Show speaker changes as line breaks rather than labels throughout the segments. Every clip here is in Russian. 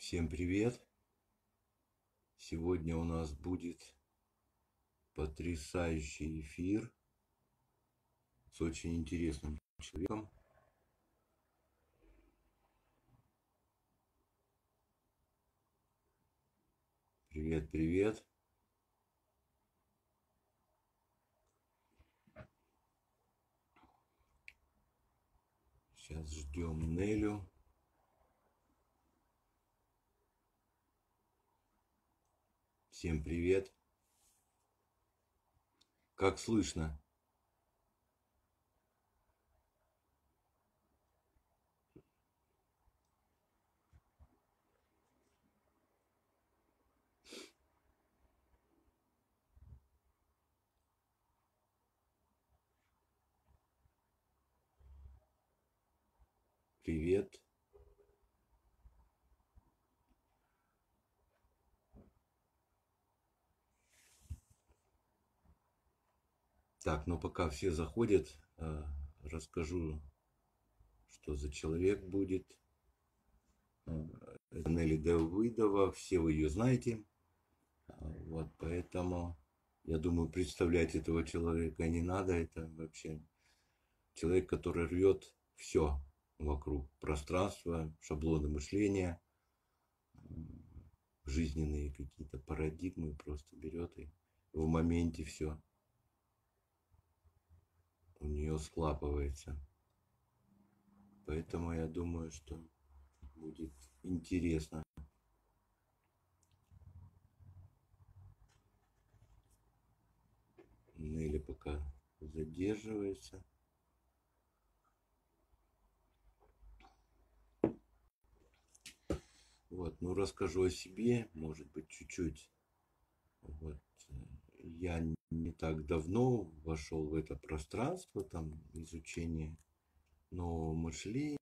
Всем привет! Сегодня у нас будет потрясающий эфир с очень интересным человеком. Привет, привет! Сейчас ждем Нелю. Всем привет! Как слышно? Привет! Так, но пока все заходят, расскажу, что за человек будет. Это Нелли Давыдова, все вы ее знаете. Вот, поэтому, я думаю, представлять этого человека не надо. Это вообще человек, который рвет все вокруг. Пространство, шаблоны мышления, жизненные какие-то парадигмы просто берет и в моменте все у нее схлапывается. Поэтому я думаю, что будет интересно. Нелли пока задерживается. Вот, ну расскажу о себе, может быть, чуть-чуть. Вот, я не так давно вошел в это пространство, там, изучение нового мышления.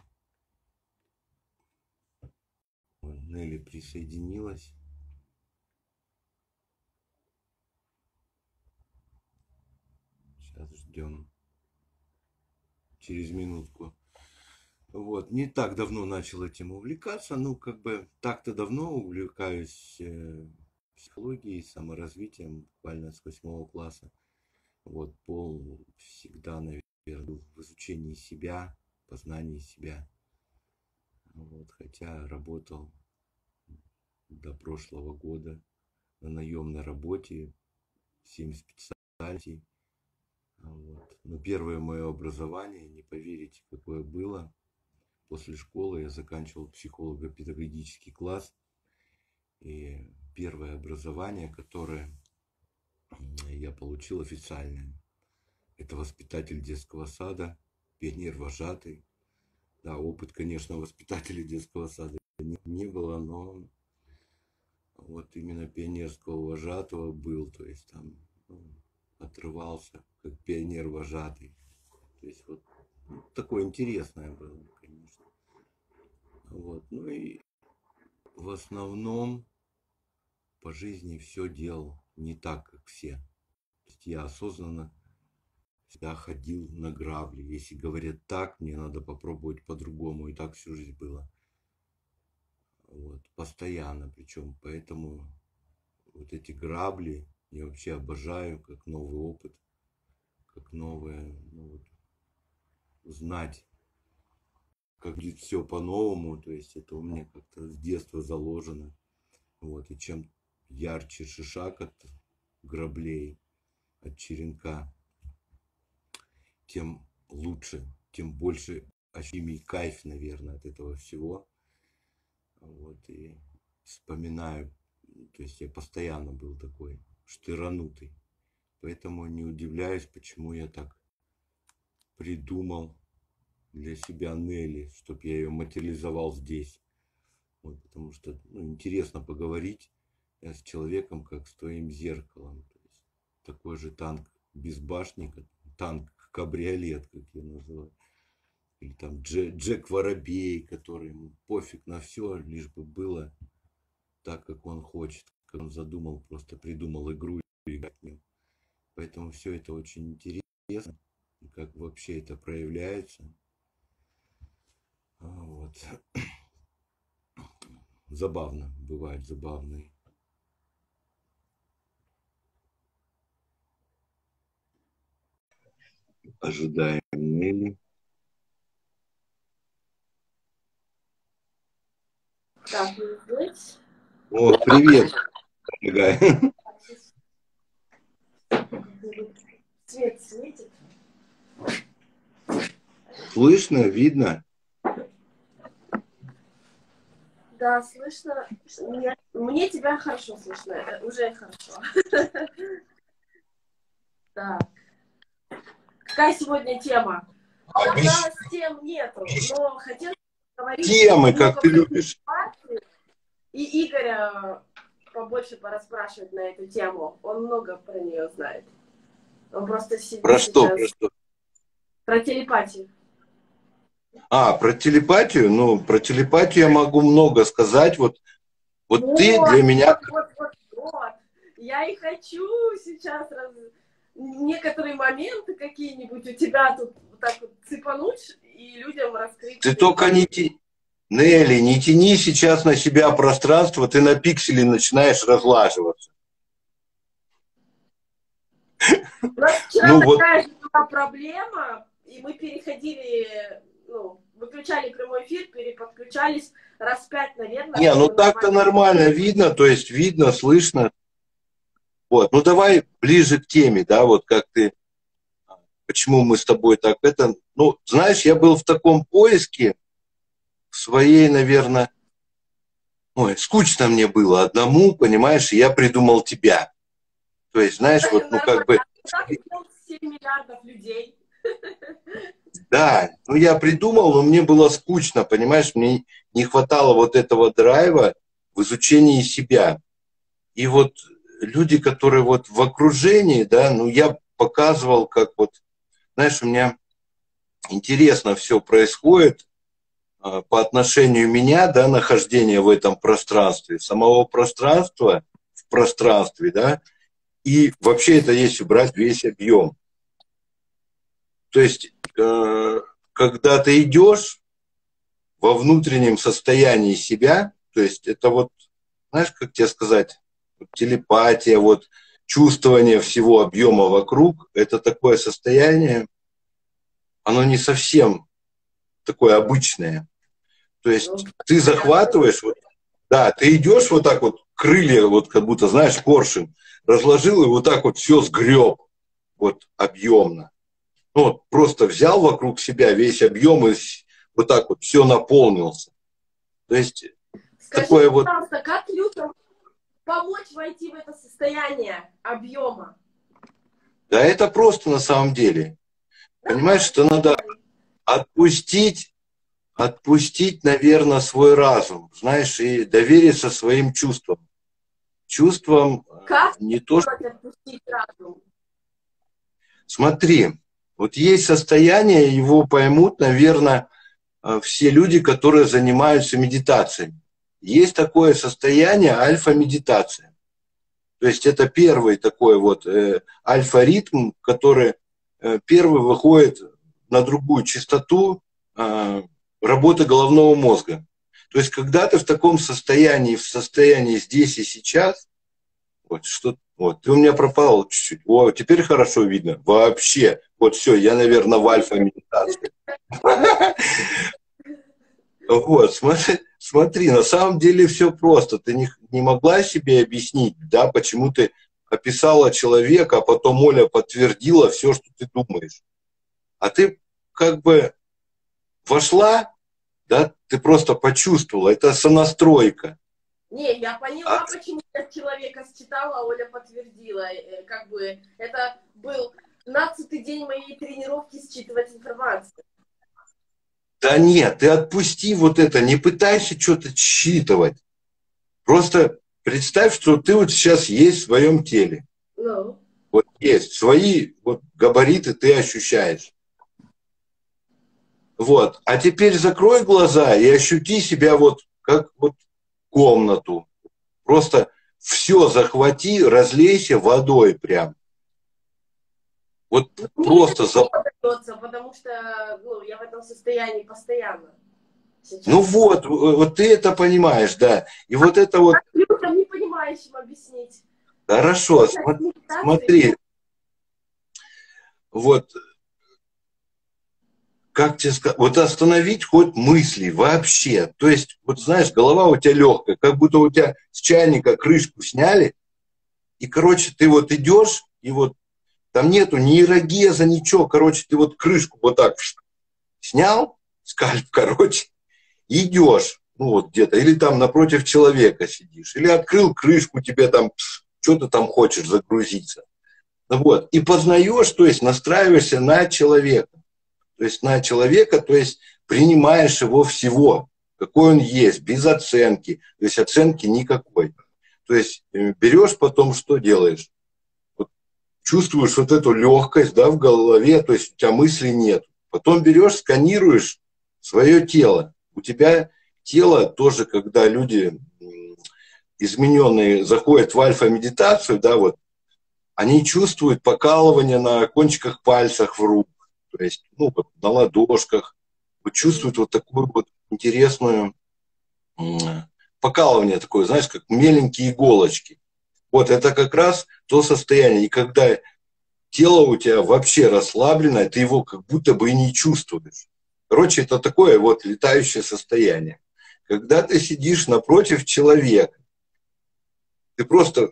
Нелли присоединилась. Сейчас ждем. Через минутку. Вот, не так давно начал этим увлекаться, ну, как бы, так-то давно увлекаюсь психологией, саморазвитием, буквально с 8 класса. Вот, всегда, наверное, в изучении себя, познании себя. Вот, хотя работал до прошлого года на наемной работе, 7 специальностей. Вот. Но первое мое образование, не поверите, какое было. После школы я заканчивал психолого-педагогический класс. И первое образование, которое я получил официальное, это воспитатель детского сада, пионер-вожатый. Да, опыт, конечно, воспитателя детского сада не было, но вот именно пионерского вожатого был. То есть там отрывался, как пионер-вожатый. То есть вот такое интересное было, конечно. Вот. Ну и в основном по жизни все делал не так, как все. То есть я осознанно всегда ходил на грабли. Если говорят так, мне надо попробовать по-другому. И так всю жизнь было. Вот. Постоянно причем. Поэтому вот эти грабли я вообще обожаю, как новый опыт, как новое, ну вот, знать, как будет все по-новому. То есть это у меня как-то с детства заложено. Вот. И чем ярче шишак от граблей, от черенка, тем лучше, тем больше ощущений кайф, наверное, от этого всего. Вот, и вспоминаю, то есть я постоянно был такой штыранутый. Поэтому не удивляюсь, почему я так придумал для себя Нелли, чтобы я ее материализовал здесь. Вот, потому что интересно поговорить с человеком, как с твоим зеркалом. То есть, такой же танк без башни, танк-кабриолет, как я называю. Или там Джек Воробей, который ему пофиг на все, лишь бы было так, как он хочет. Как он задумал, просто придумал игру и играть в нее. Поэтому все это очень интересно, как вообще это проявляется. Вот. забавно, бывает забавный. Ожидаем Нелли.
Так, ну здесь.
О, привет, дорогая.
Свет светит.
Слышно, видно?
Да, слышно. Мне тебя хорошо слышно. Уже хорошо. Так. Какая сегодня тема? У нас тем нету, но хотелось поговорить
Темы, как
много
ты
про
любишь.
и Игоря побольше порасспрашивать на эту тему. Он много про нее знает. Он просто сидит
Про что,
сейчас.
про что?
Про телепатию.
Про телепатию? Ну, про телепатию я могу много сказать. Вот ты для меня...
Вот. Я и хочу сейчас некоторые моменты какие-нибудь у тебя тут вот так вот цепануть и людям раскрыть.
Ты только не... Нелли, не тяни сейчас на себя пространство, ты на пиксели начинаешь разлаживаться.
У нас вчера такая же была проблема, и мы переходили, выключали прямой эфир, переподключались раз 5, наверное.
Не, ну так-то нормально видно, то есть видно, слышно. Вот, ну давай ближе к теме, да, вот как ты, почему мы с тобой так это, ну, знаешь, я был в таком поиске своей, наверное, скучно мне было одному, понимаешь, и я придумал тебя. То есть, знаешь, вот, ну как бы...
7 миллиардов людей.
Да, ну я придумал, но мне было скучно, понимаешь, мне не хватало вот этого драйва в изучении себя. И вот люди, которые вот в окружении, да, ну я показывал, как вот, знаешь, у меня интересно все происходит по отношению меня, да, нахождение в этом пространстве, самого пространства в пространстве, да, и вообще это если брать весь объем. То есть, когда ты идешь во внутреннем состоянии себя, то есть это вот, знаешь, как тебе сказать, телепатия, вот чувствование всего объема вокруг, это такое состояние, оно не совсем такое обычное. То есть ты захватываешь, вот, да, ты идешь вот так вот, крылья, вот как будто, знаешь, коршун, разложил и вот так вот все сгреб, вот объемно. Ну, вот просто взял вокруг себя весь объем и вот так вот все наполнился. То есть
скажи,
такое
пожалуйста, как людям помочь войти в это состояние объема?
Да это просто на самом деле. Понимаешь, что надо отпустить, наверное, свой разум, знаешь, и довериться своим чувствам. Чувствам
как
не то, что...
отпустить разум?
Смотри, вот есть состояние, его поймут, наверное, все люди, которые занимаются медитацией. Есть такое состояние альфа-медитация. То есть это первый такой вот альфа-ритм, который первый выходит на другую частоту работы головного мозга. То есть когда ты в таком состоянии, здесь и сейчас, вот, ты у меня пропал чуть-чуть. О, теперь хорошо видно. Вообще. Вот все, я, наверное, в альфа-медитации. Вот, смотри, на самом деле все просто. Ты не могла себе объяснить, да, почему ты описала человека, а потом Оля подтвердила все, что ты думаешь. А ты как бы вошла, да, ты просто почувствовала. Это сонастройка.
Не, я поняла, почему я человека считала, а Оля подтвердила. Как бы это был 15-й день моей тренировки считывать информацию.
Да нет, ты отпусти вот это, не пытайся что-то считывать. Просто представь, что ты вот сейчас есть в своем теле.
Ну.
Вот есть. Свои вот габариты ты ощущаешь. Вот. А теперь закрой глаза и ощути себя вот как вот комнату. Просто все захвати, разлейся водой прям. Вот
Мне
просто...
это не удается, потому что я в этом состоянии постоянно.
Ну
сейчас.
вот, вот ты это понимаешь, да. И вот это вот,
Как людям, не понимающим, объяснить?
хорошо,
Сложность медитации.
смотри, вот, как тебе сказать, вот остановить ход мыслей вообще. То есть, вот знаешь, голова у тебя легкая, как будто у тебя с чайника крышку сняли, и, короче, ты вот идешь, и вот там нету ни ирогеза, ничего, короче, ты вот крышку вот так снял, скальп, короче, и идешь, ну вот где-то, или там напротив человека сидишь, или открыл крышку, тебе там, что ты там хочешь загрузиться. Вот, и познаешь, то есть настраиваешься на человека. То есть на человека, то есть принимаешь его всего, какой он есть, без оценки, то есть оценки никакой. То есть берешь потом, что делаешь? Вот чувствуешь вот эту легкость, да, в голове, то есть у тебя мыслей нет. Потом берешь, сканируешь свое тело. У тебя тело тоже, когда люди измененные заходят в альфа-медитацию, да, вот, они чувствуют покалывание на кончиках пальцев в рук, то есть, ну, вот, на ладошках, вот, чувствуют вот такую вот интересную покалывание такое, знаешь, как меленькие иголочки. Вот это как раз то состояние, и когда тело у тебя вообще расслаблено, ты его как будто бы и не чувствуешь. Короче, это такое вот летающее состояние. Когда ты сидишь напротив человека, ты просто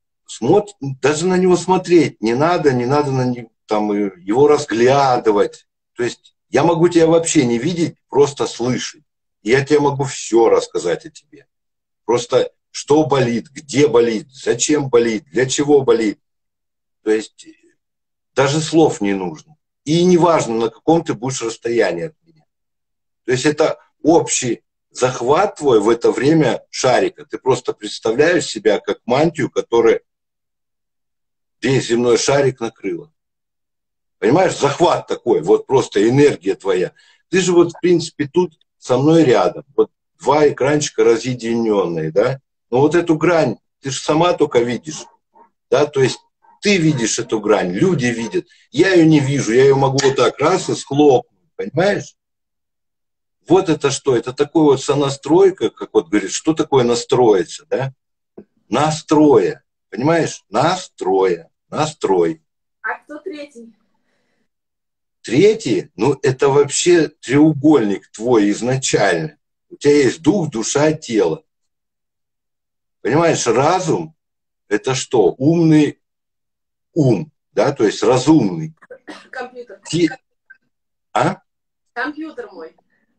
даже на него смотреть не надо, не надо на него, там, его разглядывать. То есть я могу тебя вообще не видеть, просто слышать. И я тебе могу все рассказать о тебе. Просто что болит, зачем болит, для чего болит. То есть даже слов не нужно. И не важно, на каком ты будешь расстоянии от меня. То есть это общий захват твой в это время шарика. Ты просто представляешь себя как мантию, которая весь земной шарик накрыла. Понимаешь, захват такой, вот просто энергия твоя. Ты же вот, в принципе, тут со мной рядом. Вот два экранчика разъединенные, да? Но вот эту грань ты же сама только видишь, да? То есть ты видишь эту грань, люди видят. Я ее не вижу, я ее могу вот так раз и схлопнуть, понимаешь? Вот это что? Это такой вот сонастройка, как вот говорит, что такое настроиться, да? Настроя, понимаешь? Настроя, настрой.
А кто третий?
Третий, ну это вообще треугольник твой изначально. У тебя есть дух, душа, тело. Понимаешь, разум это что? Умный ум, да, то есть разумный.
Компьютер.
А?
Компьютер мой.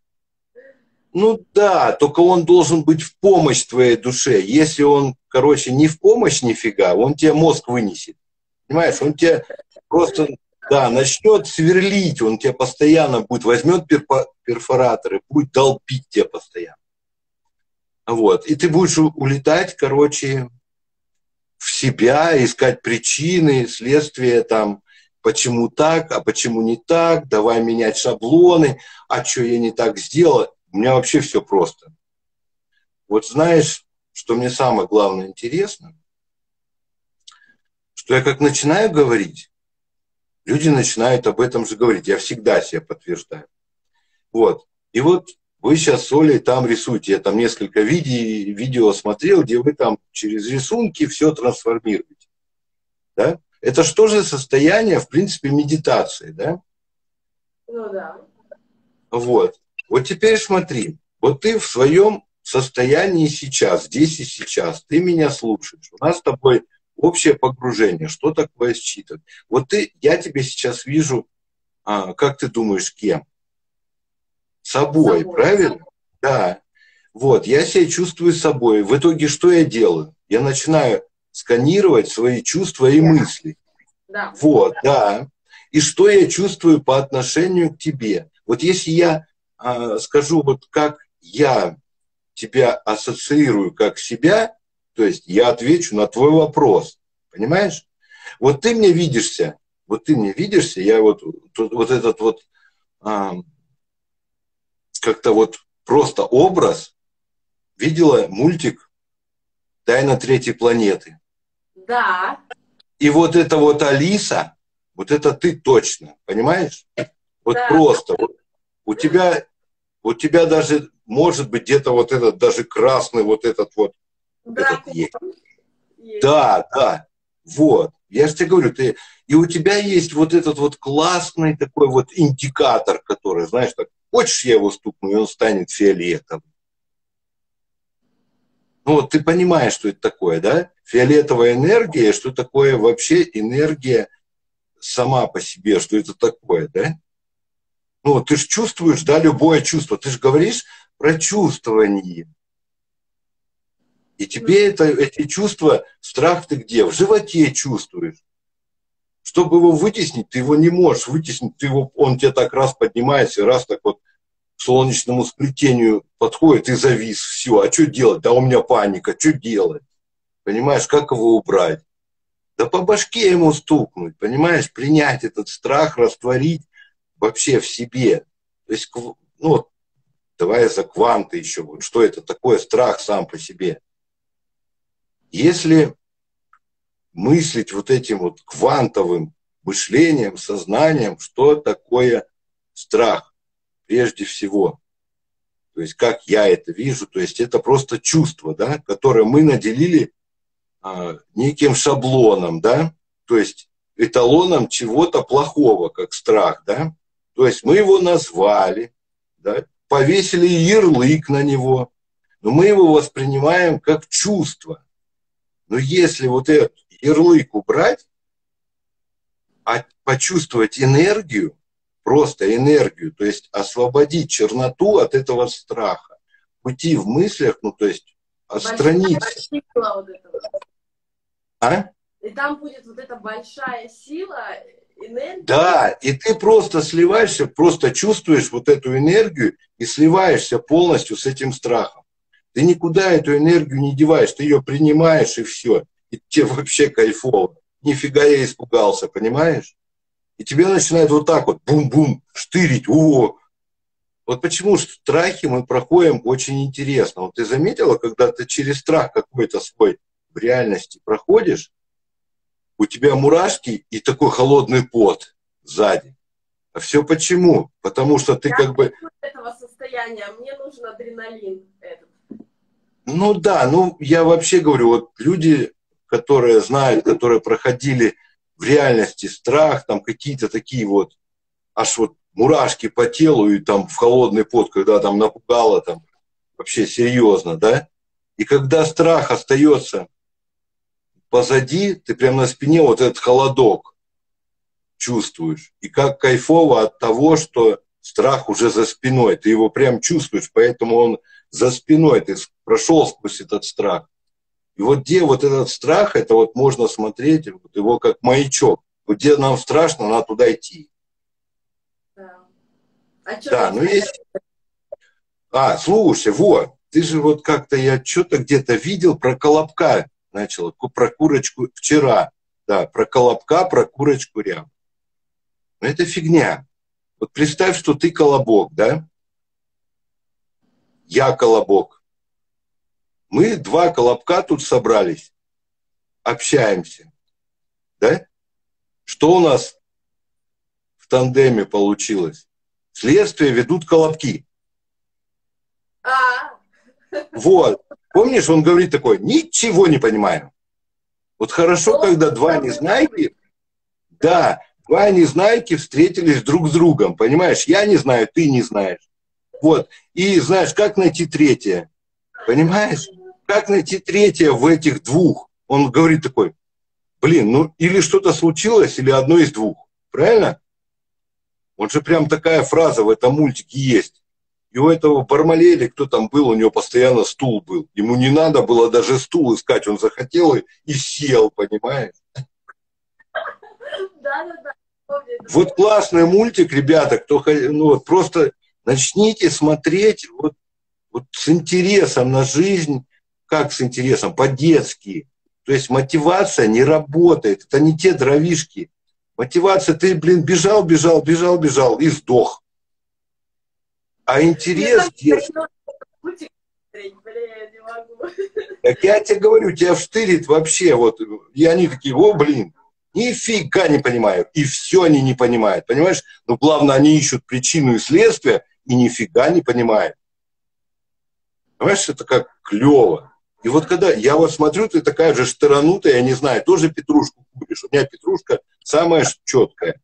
Ну да, только он должен быть в помощь твоей душе. Если он, короче, не в помощь нифига, он тебе мозг вынесет. Понимаешь, он тебе просто, да, начнет сверлить, он тебя постоянно будет, возьмет перфораторы, будет долбить тебя постоянно. Вот. И ты будешь улетать, короче, в себя, искать причины, следствия там, почему так, а почему не так, давай менять шаблоны, а что я не так сделал. У меня вообще все просто. Вот знаешь, что мне самое главное интересно, что я как начинаю говорить, люди начинают об этом же говорить. Я всегда себе подтверждаю. Вот. И вот вы сейчас с Олей там рисуете. Я там несколько видео смотрел, где вы там через рисунки все трансформируете. Да? Это что же состояние, в принципе, медитации, да?
Ну да.
Вот. Вот теперь смотри. Вот ты в своем состоянии сейчас, здесь и сейчас. Ты меня слушаешь. У нас с тобой общее погружение. Что такое считывать? Вот я тебе сейчас вижу, как ты думаешь, кем? Собой,
Собой.
правильно? Да. Вот, я себя чувствую собой. В итоге что я делаю? Я начинаю сканировать свои чувства и мысли.
Да.
Вот, да. И что я чувствую по отношению к тебе? Вот если я скажу, вот как я тебя ассоциирую как себя, то есть я отвечу на твой вопрос. Понимаешь? Вот ты мне видишься, я вот этот вот как-то вот просто образ видела мультик «Тайна третьей планеты».
Да.
И вот это вот Алиса, вот это ты точно, понимаешь? Вот
Да.
просто. Вот у тебя У тебя даже, может быть, где-то вот этот, даже красный вот этот вот.
Дракула
Этот,
есть.
да, да, вот. Я же тебе говорю, и у тебя есть вот этот вот классный такой вот индикатор, который, знаешь, так, хочешь я его стукну, и он станет фиолетовым. Ну вот ты понимаешь, что это такое, да? Фиолетовая энергия, что такое вообще энергия сама по себе, что это такое, да? Ну, ты же чувствуешь, да, любое чувство. Ты же говоришь про чувствование. И тебе эти чувства, страх ты где? В животе чувствуешь. Чтобы его вытеснить, ты его не можешь вытеснить. Он тебя так раз поднимается, раз так вот к солнечному сплетению подходит и завис. Все, а что делать? Да у меня паника, что делать? Понимаешь, как его убрать? Да по башке ему стукнуть, понимаешь? Принять этот страх, растворить вообще в себе. То есть, ну, давай за кванты еще. Вот что это такое страх сам по себе? Если мыслить вот этим вот квантовым мышлением, сознанием, что такое страх прежде всего. То есть как я это вижу, то есть это просто чувство, да, которое мы наделили неким шаблоном, да, то есть эталоном чего-то плохого, как страх, да. То есть мы его назвали, да, повесили ярлык на него, но мы его воспринимаем как чувство. Но если вот этот ярлык убрать, а почувствовать энергию, просто энергию, то есть освободить черноту от этого страха, уйти в мыслях, ну то есть отстраниться.
Сила вот этого.
А?
И там будет вот эта большая сила, энергия.
Да, и ты просто сливаешься, просто чувствуешь вот эту энергию и сливаешься полностью с этим страхом. Ты никуда эту энергию не деваешь, ты ее принимаешь и все. И тебе вообще кайфово. Нифига я испугался, понимаешь? И тебе начинает вот так вот бум-бум штырить. О! Вот почему страхи мы проходим очень интересно. Вот ты заметила, когда ты через страх какой-то свой в реальности проходишь, у тебя мурашки и такой холодный пот сзади. А все почему? Потому что ты как бы...
этого состояния, мне нужен адреналин этот.
Ну да, ну я вообще говорю, вот люди, которые знают, которые проходили в реальности страх, там какие-то такие вот, аж вот мурашки по телу и там в холодный пот, когда там напугало, там вообще серьезно, да? И когда страх остается позади, ты прям на спине вот этот холодок чувствуешь. И как кайфово от того, что страх уже за спиной. Ты его прям чувствуешь, поэтому он за спиной. Ты прошел сквозь этот страх. И вот где вот этот страх, это вот можно смотреть, вот его как маячок. Вот где нам страшно, надо туда идти.
Да. А что
Да, ну есть... слушай, вот, ты же вот как-то, я что-то где-то видел про колобка, начал, про курочку вчера. Да, про колобка, про курочку рябу. Но это фигня. Вот представь, что ты колобок, да? Я колобок. Мы два колобка тут собрались, общаемся, да? Что у нас в тандеме получилось? Следствие ведут колобки. Вот. Помнишь, он говорит такой, ничего не понимаю. Вот хорошо, когда два незнайки, да, два незнайки встретились друг с другом, понимаешь? Я не знаю, ты не знаешь. Вот. И знаешь, как найти третье? Понимаешь? Как найти третье в этих двух? Он говорит такой, блин, ну или что-то случилось, или одно из двух. Правильно? Вот же прям такая фраза в этом мультике есть. И у этого Бармалея, или кто там был, у него постоянно стул был. Ему не надо было даже стул искать, он захотел и сел, понимаешь?
Да.
Вот классный мультик, ребята, кто, ну, вот просто начните смотреть вот с интересом на жизнь, как с интересом, по-детски. То есть мотивация не работает, это не те дровишки. Мотивация, ты, блин, бежал и сдох. А интерес есть. Так я тебе говорю, тебя вштырит вообще. Вот, и они такие, о, блин, нифига не понимают. И все они не понимают, понимаешь? Но главное, они ищут причину и следствие, и нифига не понимает. Понимаешь, это как клево. И вот когда я вот смотрю, ты такая же штыранутая, я не знаю, тоже петрушку куришь. У меня петрушка самая четкая.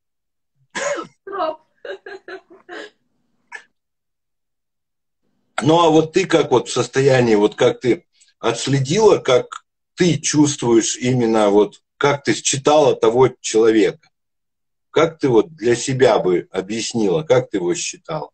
Ну а вот ты как вот в состоянии, вот как ты отследила, как ты чувствуешь именно вот, как ты считала того человека? Как ты вот для себя бы объяснила, как ты его считала?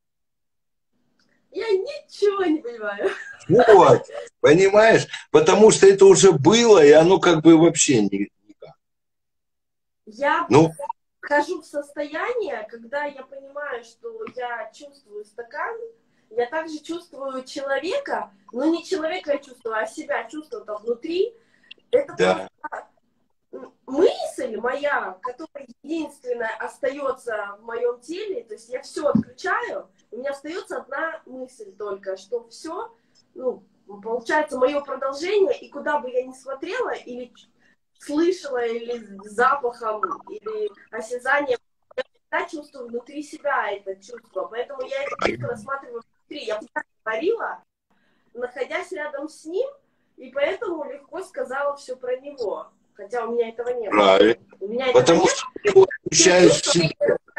Я ничего не понимаю.
Вот, понимаешь? Потому что это уже было, и оно как бы вообще никак.
Я
Ну,
вхожу в состояние, когда я понимаю, что я чувствую стакан, я также чувствую человека, но не человека я чувствую, а себя чувствую там внутри. Это
да.
просто мысль моя, которая единственная остается в моем теле, то есть я все отключаю, у меня остается одна мысль только, что все, ну, получается мое продолжение, и куда бы я ни смотрела, или слышала, или запахом, или осязанием, я всегда чувствую внутри себя это чувство, поэтому я это чувство рассматриваю внутри. Я всегда говорила, находясь рядом с ним, и поэтому легко сказала все про него. Хотя у меня этого нет.
Правильно.
У меня этого
Потому
нет.
что ты его ощущаешь в себе.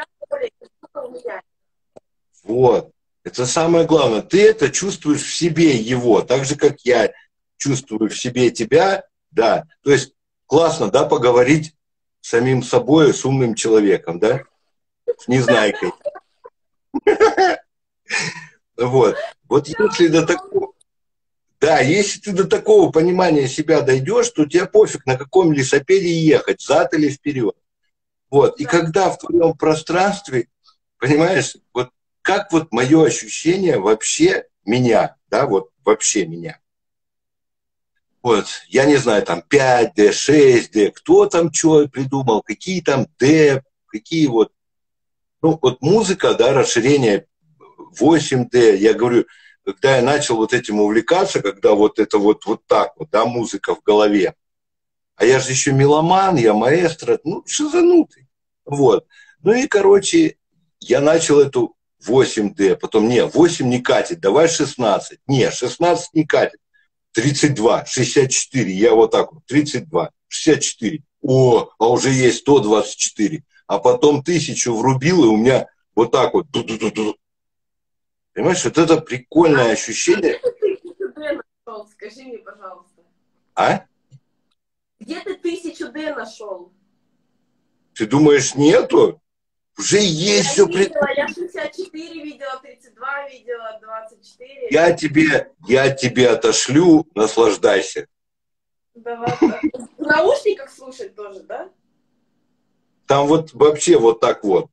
Вот. Это самое главное. Ты это чувствуешь в себе его, так же, как я чувствую в себе тебя. Да. То есть классно, да, поговорить с самим собой, с умным человеком, да? С незнайкой. Вот. Вот если до такого... Да, если ты до такого понимания себя дойдешь, то тебе пофиг, на каком лесопеде ехать, зад или вперед. Вот. И когда в твоем пространстве, понимаешь, вот как вот мое ощущение вообще меня, да, вот вообще меня. Вот, я не знаю, там 5D, 6D, кто там что придумал, какие там D, какие вот, ну, вот музыка, да, расширение 8D, я говорю, когда я начал вот этим увлекаться, когда вот это вот так вот, да, музыка в голове, а я же еще меломан, я маэстро, ну, шизанутый, вот. Ну и, короче, я начал эту 8D, потом, 8 не катит, давай 16, 16 не катит, 32, 64, я вот так вот, 32, 64, а уже есть 124, а потом 1000 врубил, и у меня вот так вот, понимаешь, вот это прикольное ощущение.
Где ты 1000D нашел? Скажи мне, пожалуйста.
А?
Где ты 1000D нашел?
Ты думаешь, нету? Уже есть все.
Я 64 видела, 32 видела, 24.
Я тебе отошлю, наслаждайся.
Давай. В наушниках слушать тоже, да?
Там вот вообще вот так вот.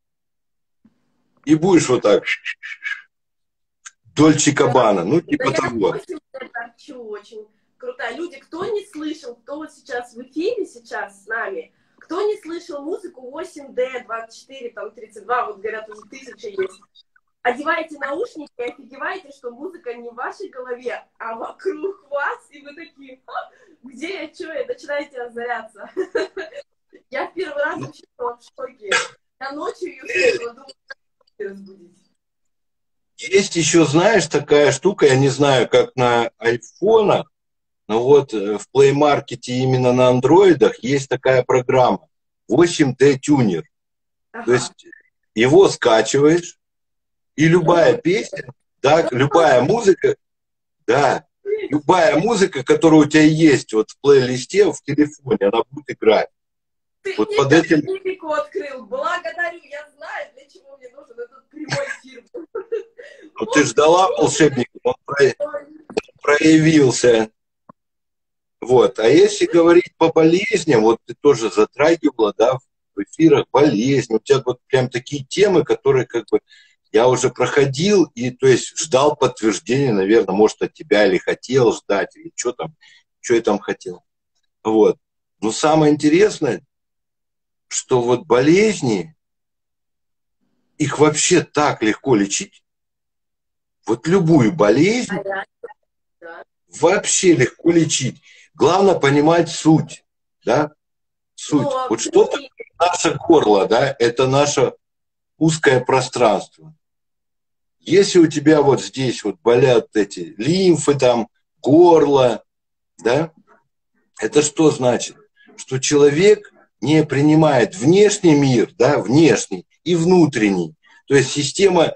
И будешь вот так. Дольче Габбана, ну типа
да
того.
Я торчу, очень круто. Люди, кто не слышал, кто вот сейчас в эфире, сейчас с нами, кто не слышал музыку 8D, 24, там 32, вот говорят, уже 1000 есть. Одевайте наушники и офигевайте, что музыка не в вашей голове, а вокруг вас, и вы такие, где я, что я, начинаете озаряться. Я в первый раз вообще была в шоке. Я ночью ее слышала, думала, как разбудить.
Есть еще, знаешь, такая штука, я не знаю, как на айфонах, но вот в Play Market именно на андроидах есть такая программа 8D Tuner.
Ага.
То есть его скачиваешь, и любая песня, да, любая музыка, да, любая музыка, которая у тебя есть вот в плейлисте, в телефоне, она будет играть.
Ты
вот
мне
под этим...
Библику открыл. Благодарю, я знаю, для чего мне нужен этот прямой эфир.
Ну ты ждала волшебника, он проявился. Вот. А если говорить по болезням, вот ты тоже затрагивала, да, в эфирах болезни, у тебя вот прям такие темы, которые как бы я уже проходил, и то есть ждал подтверждения, наверное, может, от тебя, или хотел ждать, или что я там хотел. Вот. Но самое интересное, что вот болезни, их вообще так легко лечить. Вот любую болезнь вообще легко лечить. Главное понимать суть, да? Суть. Вот что-то наше горло, да, это наше узкое пространство. Если у тебя вот здесь вот болят эти лимфы, там, горло, да, это что значит? Что человек не принимает внешний мир, да, внешний и внутренний. То есть система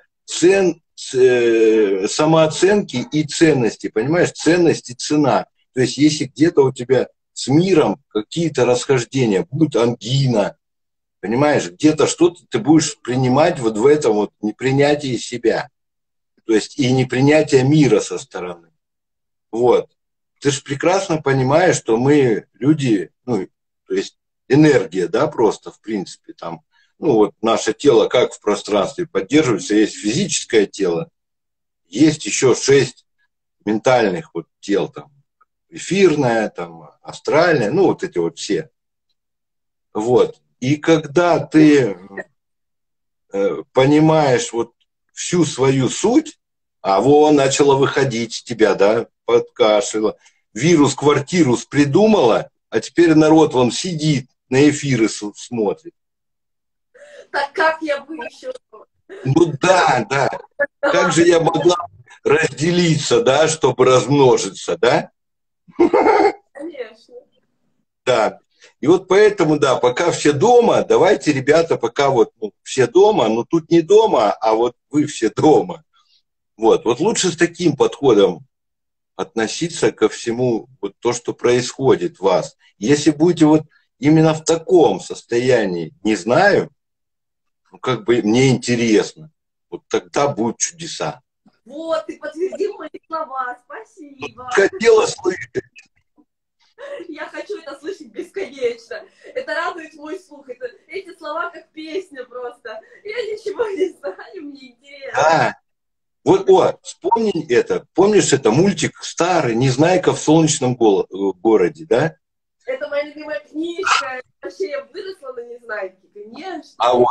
самооценки и ценности, понимаешь, ценность и цена. То есть если где-то у тебя с миром какие-то расхождения, будет ангина, понимаешь, где-то что-то ты будешь принимать вот в этом вот непринятии себя, то есть и непринятие мира со стороны. Вот. Ты же прекрасно понимаешь, что мы люди, ну, то есть энергия, да, просто, в принципе, там, ну, вот наше тело как в пространстве поддерживается, есть физическое тело, есть еще 6 ментальных вот тел, там, эфирное, там, астральное, ну, вот эти вот все. Вот. И когда ты понимаешь вот всю свою суть, а вон начала выходить с тебя, да, подкашила, вирус-квартирус придумала, а теперь народ вон сидит, на эфиры смотрит.
Так как я бы еще...
Ну да, да. Как же я могла разделиться, да, чтобы размножиться, да?
Конечно.
Да. И вот поэтому, да, пока все дома, давайте, ребята, пока вот все дома, но тут не дома, а вот вы все дома. Вот лучше с таким подходом относиться ко всему, вот то, что происходит в вас. Если будете вот именно в таком состоянии, не знаю, ну, как бы мне интересно, вот тогда будут чудеса.
Вот, ты подтвердил мои слова, спасибо.
Хотела слышать.
Я хочу это слышать бесконечно. Это радует мой слух. Эти слова как песня просто. Я ничего не знаю, мне интересно.
Да. Вот, вспомни это. Помнишь, это мультик старый, «Незнайка в солнечном городе», да?
Это моя любимая книжка. Вообще я выросла на Незнайке, конечно.
А вот,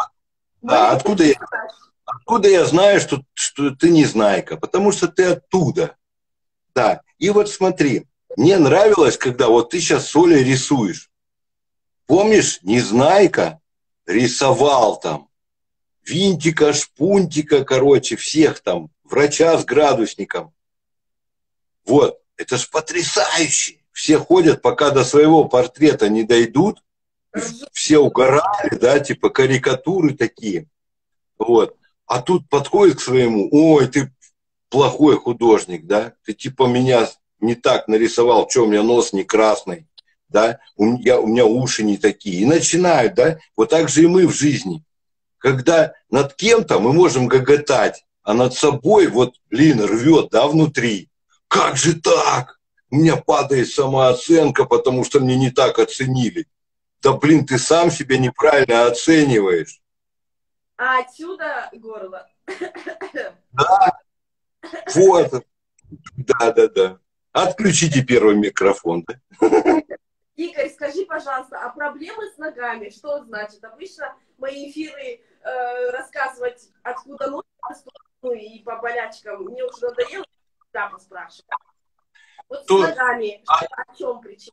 откуда я знаю, что ты Незнайка? Потому что ты оттуда. Да. И вот смотри, мне нравилось, когда вот ты сейчас с Олей рисуешь. Помнишь, Незнайка рисовал там винтика, шпунтика, короче, всех там, врача с градусником. Вот, это ж потрясающе. Все ходят, пока до своего портрета не дойдут. Все угорали, да, типа карикатуры такие. Вот. А тут подходит к своему: ой, ты плохой художник, да, ты типа меня не так нарисовал, что у меня нос не красный, да, у меня уши не такие. И начинают, да, вот так же и мы в жизни. Когда над кем-то мы можем гоготать, а над собой вот, блин, рвет, да, внутри. Как же так? У меня падает самооценка, потому что мне не так оценили. Да, блин, ты сам себя неправильно оцениваешь.
А отсюда горло.
Да, вот. Да. Отключите первый микрофон, да?
Игорь, скажи, пожалуйста, а проблемы с ногами, что значит? Обычно мои эфиры рассказывать, откуда ноги растут, ну и по болячкам, мне уже надоело, да, поспрашивать. Вот с ногами, о чем причина?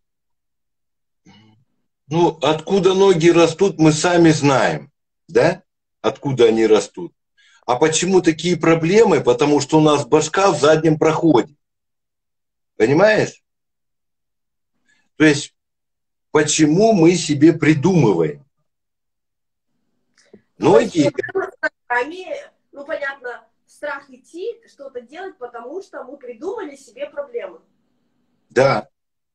Ну, откуда ноги растут, мы сами знаем, да? Откуда они растут. А почему такие проблемы? Потому что у нас башка в заднем проходе. Понимаешь? То есть, почему мы себе придумываем? Ноги...
Ну, понятно, страх идти, что-то делать, потому что мы придумали себе проблемы.
Да.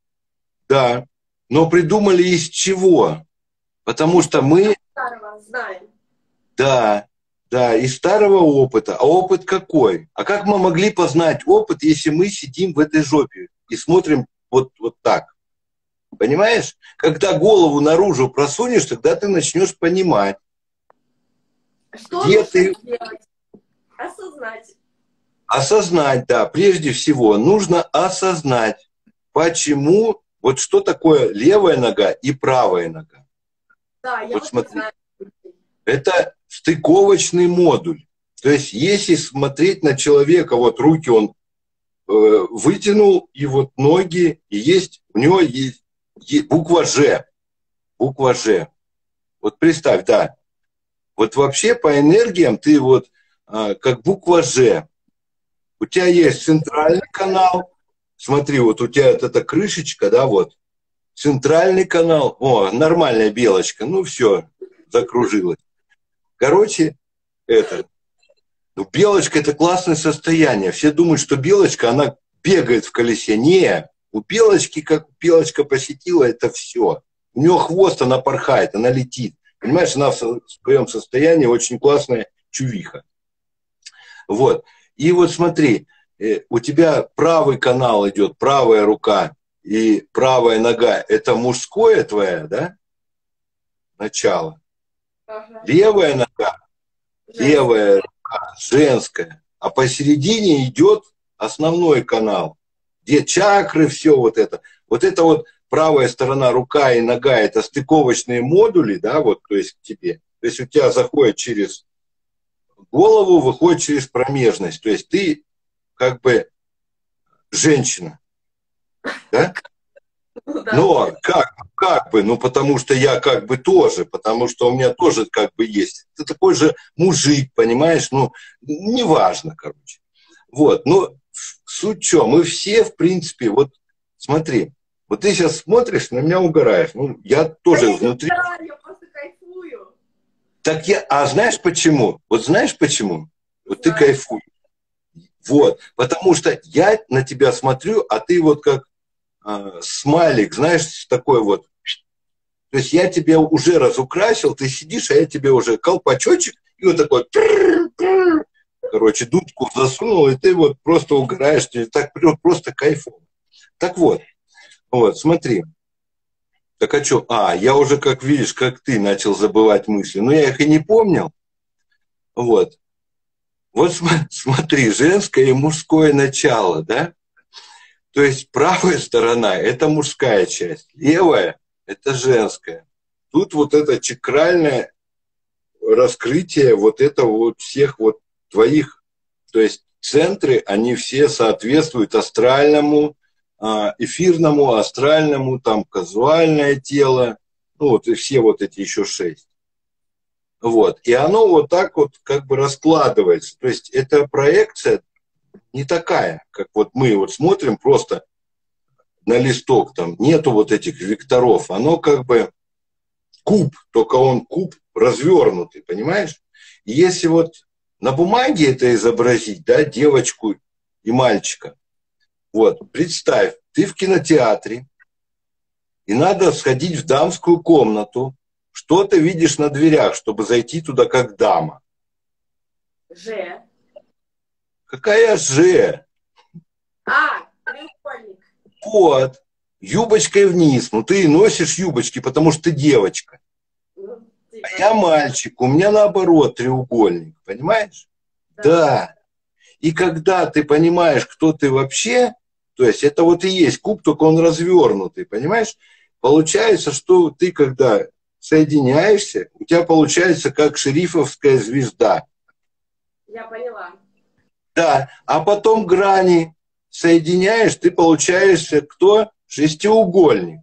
Но придумали из чего? Потому что мы...
Старого знаем.
Да, из старого опыта. А опыт какой? А как мы могли познать опыт, если мы сидим в этой жопе и смотрим вот так? Понимаешь? Когда голову наружу просунешь, тогда ты начнешь понимать.
Что нужно сделать? Осознать.
Осознать, да. Прежде всего, нужно осознать, почему, вот что такое левая нога и правая нога.
Да, я
вот смотри,
знаю.
Это стыковочный модуль. То есть, если смотреть на человека, вот руки он вытянул, и вот ноги, и есть, у него есть буква «Ж». Буква «Ж». Вот представь, да. Вот вообще по энергиям ты вот как буква «Ж». У тебя есть центральный канал. Смотри, вот у тебя вот эта крышечка, да, вот. Центральный канал. О, нормальная белочка. Ну, все, закружилась. Короче, ну, белочка – это классное состояние. Все думают, что белочка, она бегает в колесе. Не, у белочки, как белочка посетила, это все. У нее хвост, она порхает, она летит. Понимаешь, она в своем состоянии очень классная чувиха. Вот. И вот смотри, у тебя правый канал идет, правая рука и правая нога. Это мужское твое, да? Начало.
Ага.
Левая нога, левая рука, женская. А посередине идет основной канал, где чакры, все вот это. Вот это вот правая сторона, рука и нога, это стыковочные модули, да, вот, то есть к тебе. То есть у тебя заходит через голову, выходит через промежность. То есть ты как бы женщина. Да?
Ну, да.
Но как бы, ну потому что я как бы тоже, потому что у меня тоже как бы есть. Ты такой же мужик, понимаешь? Ну, неважно, короче. Вот, ну, суть что, мы все, в принципе, вот смотри, вот ты сейчас смотришь, на меня угораешь. Ну, я тоже
Да я не
внутри.
угораю, я просто кайфую.
Так я, а знаешь почему? Вот знаешь почему? Вот ты
Знаю.
кайфуешь. Вот, потому что я на тебя смотрю, а ты вот как смайлик, знаешь, такой вот. То есть я тебя уже разукрасил, ты сидишь, а я тебе уже колпачочек, и вот такой, короче, дудку засунул, и ты вот просто угораешь, тебе так просто кайфово. Так вот, смотри. Так а что? Я уже, как видишь, как ты начал забывать мысли. Но я их и не помнил. Вот. Вот смотри, женское и мужское начало, да? То есть правая сторона – это мужская часть, левая – это женская. Тут вот это чакральное раскрытие вот этого вот всех вот твоих, то есть центры, они все соответствуют астральному, эфирному, астральному, там казуальное тело, ну вот и все вот эти еще 6. Вот. И оно вот так вот как бы раскладывается. То есть эта проекция не такая, как вот мы вот смотрим просто на листок, там нету вот этих векторов. Оно как бы куб, только он куб развернутый, понимаешь? И если вот на бумаге это изобразить, да, девочку и мальчика, вот, представь, ты в кинотеатре, и надо сходить в дамскую комнату, что ты видишь на дверях, чтобы зайти туда как дама?
Ж.
Какая же?
Треугольник.
Вот. Юбочкой вниз. Ну, ты носишь юбочки, потому что ты девочка.
Ну, типа.
А я мальчик. У меня наоборот треугольник. Понимаешь? Да. И когда ты понимаешь, кто ты вообще, то есть это вот и есть куб, только он развернутый. Понимаешь? Получается, что ты когда соединяешься, у тебя получается как шерифовская звезда.
Я поняла.
Да. А потом грани соединяешь, ты получаешься кто? Шестиугольник.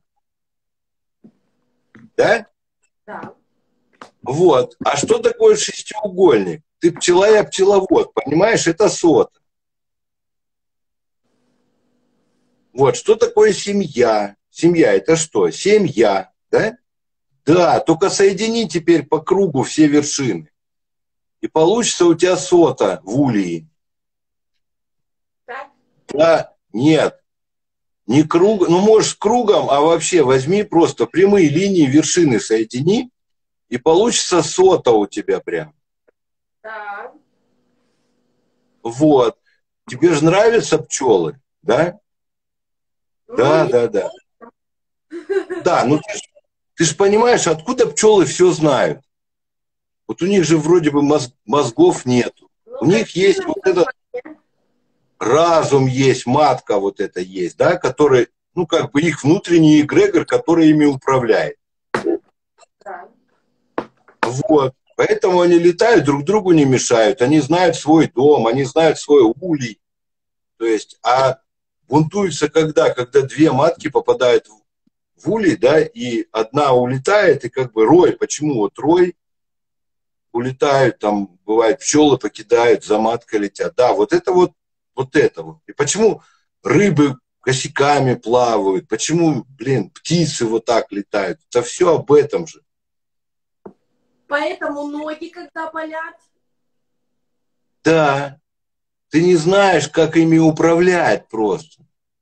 Да?
Да.
Вот. А что такое шестиугольник? Ты пчела, я пчеловод, понимаешь? Это сота. Вот. Что такое семья? Семья – это что? Семья, да? Да, только соедини теперь по кругу все вершины. И получится у тебя сота в улии.
Так?
Да, нет. Не круг, ну, можешь кругом, а вообще возьми просто прямые линии вершины соедини, и получится сота у тебя прям.
Да.
Вот. Тебе же нравятся пчелы, да? Да, да, да. Да, ну ты ж понимаешь, откуда пчелы все знают? Вот у них же вроде бы мозгов нету. У них есть вот этот разум есть, матка вот это есть, да, который, ну, как бы их внутренний эгрегор, который ими управляет.
Да.
Вот. Поэтому они летают, друг другу не мешают. Они знают свой дом, они знают свой улей. То есть, а бунтуются когда? Когда две матки попадают в улей, да, и одна улетает, и как бы рой. Почему вот рой? улетают, там, бывает, пчелы покидают, за маткой летят. Да, вот это вот, вот это вот. И почему рыбы косяками плавают, почему, блин, птицы вот так летают? Это все об этом же.
Поэтому ноги, когда болят.
Да, ты не знаешь, как ими управлять просто.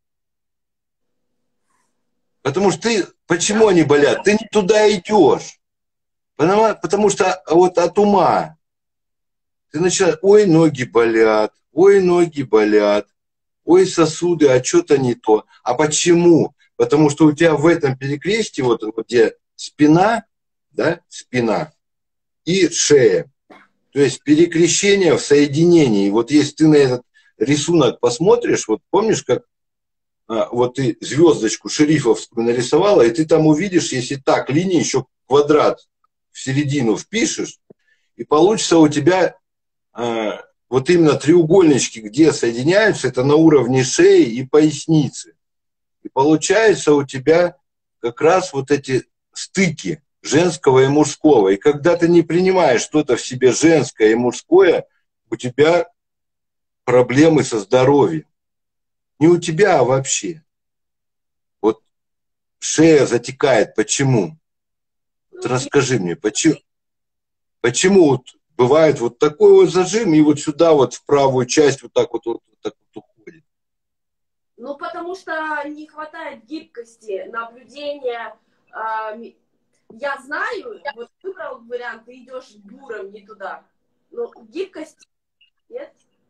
Потому что ты, почему они болят? Ты не туда идешь. Потому что вот от ума. Ты начинаешь, ой, ноги болят, ой, ноги болят, ой, сосуды, а что-то не то. А почему? Потому что у тебя в этом перекрестии, вот где спина, да, спина и шея. То есть перекрещение в соединении. Вот если ты на этот рисунок посмотришь, вот помнишь, как вот ты звездочку шерифовскую нарисовала, и ты там увидишь, если так, линии еще квадрат в середину впишешь, и получится у тебя вот именно треугольнички, где соединяются, это на уровне шеи и поясницы. И получается у тебя как раз вот эти стыки женского и мужского. И когда ты не принимаешь что-то в себе женское и мужское, у тебя проблемы со здоровьем. Не у тебя, а вообще. Вот шея затекает. Почему? Вот расскажи мне, почему вот бывает вот такой вот зажим, и вот сюда вот в правую часть вот так вот уходит?
Ну, потому что не хватает гибкости, наблюдения. Я знаю, вот выбрал вариант, ты идешь буром не туда. Но гибкости нет.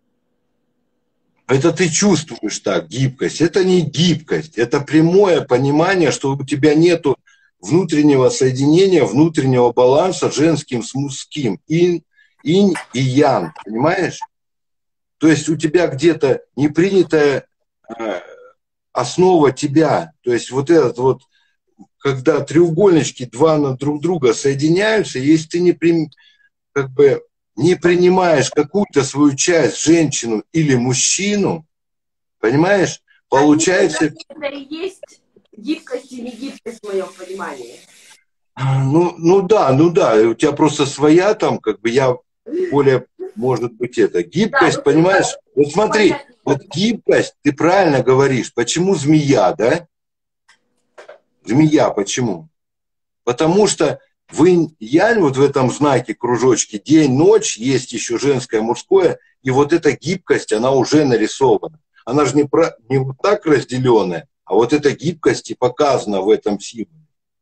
Это ты чувствуешь так, гибкость. Это не гибкость, это прямое понимание, что у тебя нету внутреннего соединения, внутреннего баланса женским с мужским. Инь и ян, понимаешь? То есть у тебя где-то непринятая основа тебя. То есть вот этот вот, когда треугольнички два на друг друга соединяются, если ты как бы не принимаешь какую-то свою часть, женщину или мужчину, понимаешь, получается...
Это и есть гибкость и не гибкость в моем понимании.
Ну да, у тебя просто своя там, как бы я более, может быть, это, гибкость, да, понимаешь? Вот смотри, вот гибкость, ты правильно говоришь, почему змея, да? Змея почему? Потому что в инь-янь, вот в этом знаке, кружочке, день-ночь, есть еще женское, мужское, и вот эта гибкость, она уже нарисована. Она же не вот так разделенная, а вот эта гибкость и показана в этом символе.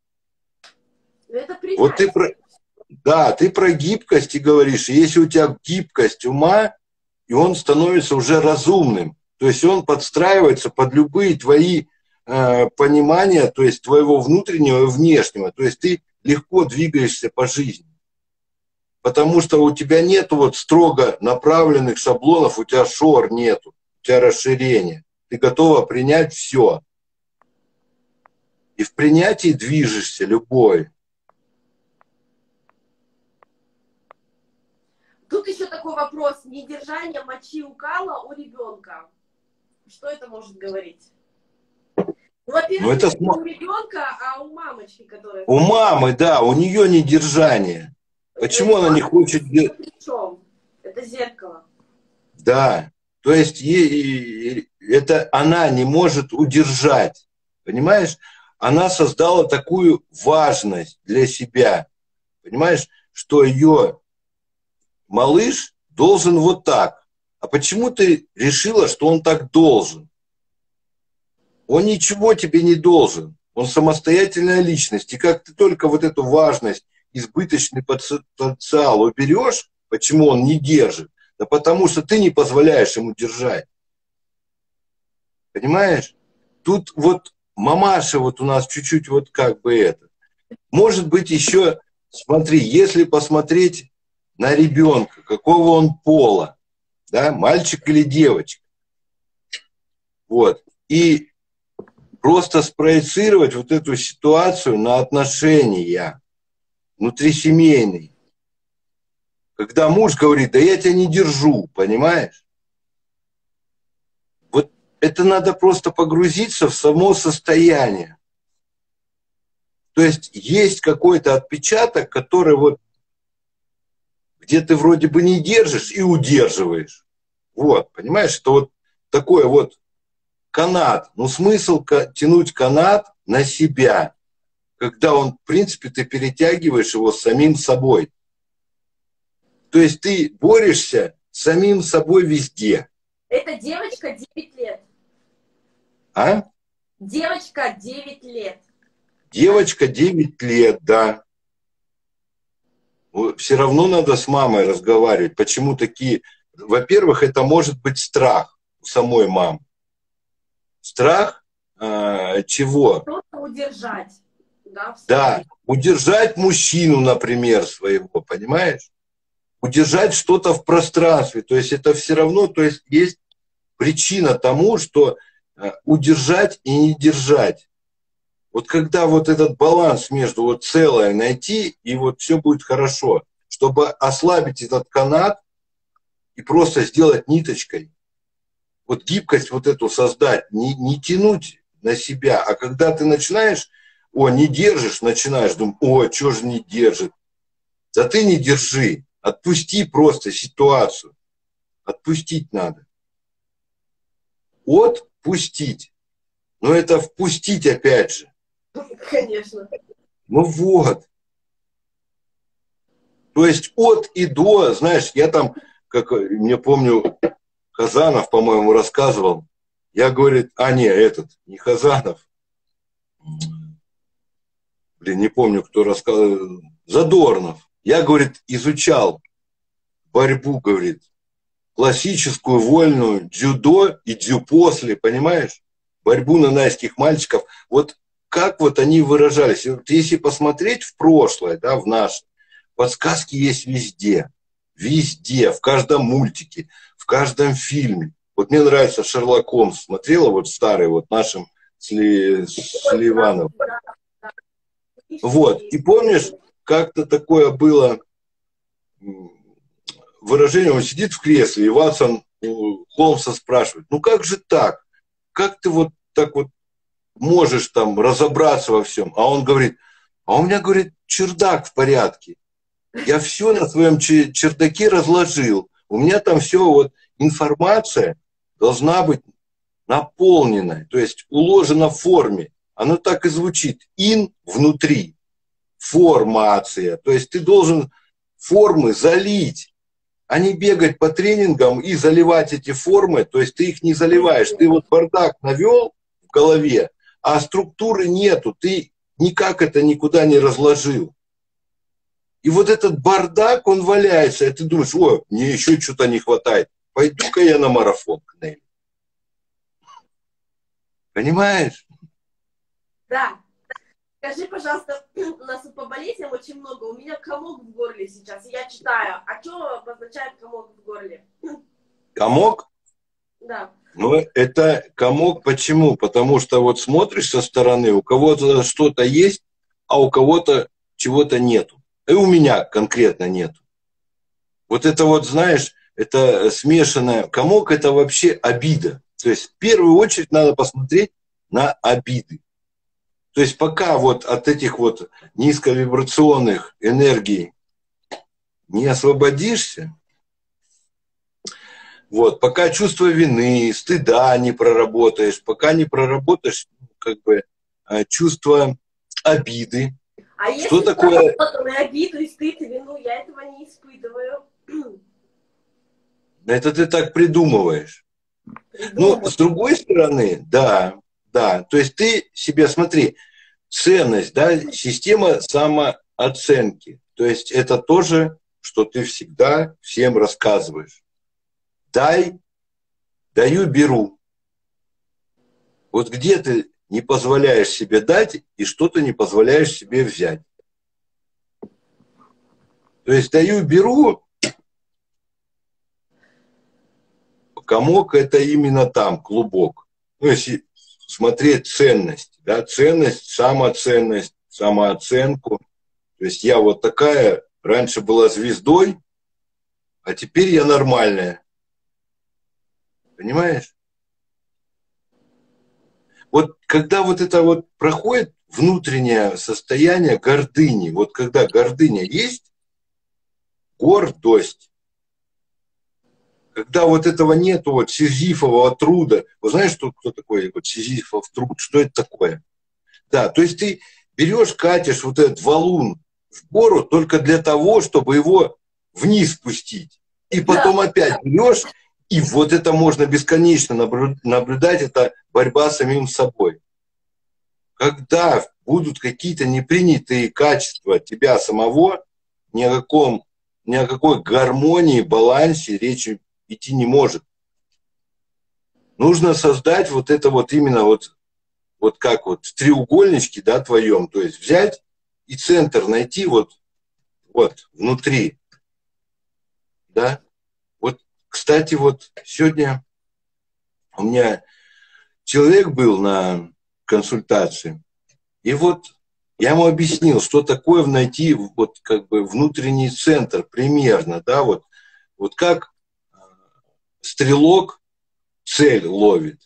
Вот ты про гибкость и говоришь, если у тебя гибкость ума, и он становится уже разумным, то есть он подстраивается под любые твои понимания, то есть твоего внутреннего и внешнего, то есть ты легко двигаешься по жизни. Потому что у тебя нет вот строго направленных шаблонов, у тебя шор нету, у тебя расширение. Ты готова принять все. И в принятии движешься любой.
Тут еще такой вопрос. Недержание мочи у кала у ребенка. Что это может говорить? Во-первых, это не у ребенка, а у мамочки, которая...
У мамы, да, у нее недержание. Почему она не хочет...
Это зеркало.
Да, то есть это она не может удержать. Понимаешь? Она создала такую важность для себя. Понимаешь, что ее малыш должен вот так. А почему ты решила, что он так должен? Он ничего тебе не должен. Он самостоятельная личность. И как ты только вот эту важность, избыточный потенциал уберешь, почему он не держит? Да потому что ты не позволяешь ему держать. Понимаешь? Тут вот мамаша вот у нас чуть-чуть вот как бы это. Может быть еще, смотри, если посмотреть на ребенка, какого он пола, да, мальчик или девочка. Вот. И просто спроецировать вот эту ситуацию на отношения внутрисемейные. Когда муж говорит, да я тебя не держу, понимаешь? Вот это надо просто погрузиться в само состояние. То есть есть какой-то отпечаток, который вот где ты вроде бы не держишь и удерживаешь. Вот, понимаешь, это вот такой вот канат. Ну, смысл тянуть канат на себя, когда он, в принципе, ты перетягиваешь его с самим собой. То есть ты борешься с самим собой везде.
Это девочка 9 лет.
А?
Девочка 9 лет.
Девочка 9 лет, да. Все равно надо с мамой разговаривать. Почему такие... Во-первых, это может быть страх у самой мамы. Страх чего?
Просто удержать. Да,
Да, удержать мужчину, например, своего, понимаешь? Удержать что-то в пространстве. То есть это все равно, то есть есть причина тому, что удержать и не держать. Вот когда вот этот баланс между вот целое найти, и вот все будет хорошо. Чтобы ослабить этот канат и просто сделать ниточкой. Вот гибкость вот эту создать, не тянуть на себя. А когда ты начинаешь, не держишь, начинаешь думать, что же не держит. Да ты не держи. Отпусти просто ситуацию. Отпустить надо. Отпустить. Но это впустить опять же.
Конечно.
Ну вот. То есть от и до, знаешь, я там, как мне помню, Хазанов, по-моему, рассказывал. Я, говорит, не Хазанов. Не помню, кто рассказывал. Задорнов. Я, говорит, изучал борьбу, говорит, классическую, вольную, дзюдо и дзюпосли, понимаешь? Борьбу нанайских мальчиков. Вот как вот они выражались. Вот если посмотреть в прошлое, да, в наше, подсказки есть везде. Везде, в каждом мультике, в каждом фильме. Вот мне нравится Шерлок Холмс. Смотрела вот старый, вот нашим с Ливановым. Вот. И помнишь, как-то такое было выражение, он сидит в кресле, и Ватсон у Холмса спрашивает, ну как же так? Как ты вот так вот можешь там разобраться во всем? А он говорит, а у меня, говорит, чердак в порядке. Я все на своем чердаке разложил. У меня там все, вот информация должна быть наполнена, то есть уложена в форме. Оно так и звучит. Ин внутри. Формация. То есть ты должен формы залить, а не бегать по тренингам и заливать эти формы. То есть ты их не заливаешь. Ты вот бардак навел в голове, а структуры нету. Ты никак это никуда не разложил. И вот этот бардак, он валяется, и ты думаешь, мне еще что-то не хватает. Пойду-ка я на марафон к Нелли. Понимаешь?
Да. Скажи, пожалуйста, у нас по болезням очень много. У меня комок в горле сейчас. Я читаю. А что обозначает комок в горле?
Комок?
Да.
Ну, это комок почему? Потому что вот смотришь со стороны, у кого-то что-то есть, а у кого-то чего-то нету. И у меня конкретно нету. Вот это вот, знаешь, это смешанное. Комок – это вообще обида. То есть в первую очередь надо посмотреть на обиды. То есть пока вот от этих вот низковибрационных энергий не освободишься, вот, пока чувство вины, стыда не проработаешь, пока не проработаешь как бы чувство обиды.
А
что
если
такое?
И обиду, и стыд, и вину, я этого не испытываю.
Это ты так придумываешь. Ну, с другой стороны, да. То есть ты себе, смотри, ценность, да, система самооценки. То есть это тоже, что ты всегда всем рассказываешь. Даю, беру. Вот где ты не позволяешь себе дать и что-то не позволяешь себе взять. То есть даю, беру, комок это именно там, клубок. Ну, если смотреть ценность, да, ценность, самоценность, самооценку. То есть я вот такая, раньше была звездой, а теперь я нормальная. Понимаешь? Вот когда вот это вот проходит внутреннее состояние гордыни, вот когда гордыня есть, гордость. Когда вот этого нету, вот сизифового труда. Вы знаете, кто такой вот сизифов труд? Что это такое? Да, то есть ты берешь, катишь вот этот валун в гору только для того, чтобы его вниз спустить. И потом опять берешь, и вот это можно бесконечно наблюдать, это борьба с самим собой. Когда будут какие-то непринятые качества тебя самого, ни о какой гармонии, балансе речи идти не может. Нужно создать вот это вот именно вот как вот в треугольничке, да, твоем, то есть взять и центр найти вот внутри, да. Вот, кстати, вот сегодня у меня человек был на консультации, и вот я ему объяснил, что такое найти вот как бы внутренний центр примерно, да, вот как стрелок цель ловит.